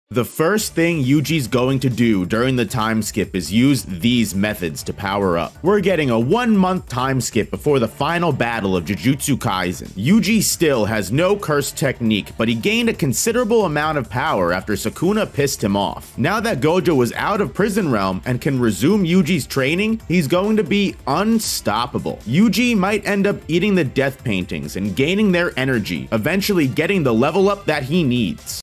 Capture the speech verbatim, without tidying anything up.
The first thing Yuji's going to do during the time skip is use these methods to power up. We're getting a one month time skip before the final battle of Jujutsu Kaisen. Yuji still has no curse technique, but he gained a considerable amount of power after Sukuna pissed him off. Now that Gojo is out of Prison Realm and can resume Yuji's training, he's going to be unstoppable. Yuji might end up eating the death paintings and gaining their energy, eventually getting the level up that he needs.